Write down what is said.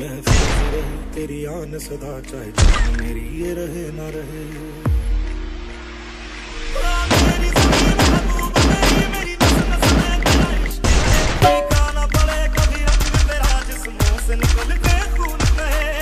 महफूज रहे तेरी आन सदा, चाहे जान मेरी ये रहे ना रहे। मेरी नस नस में तेरा इश्क है, खाना पड़े कभी रंग तेरा जिस्मों से निकल के खून बहे।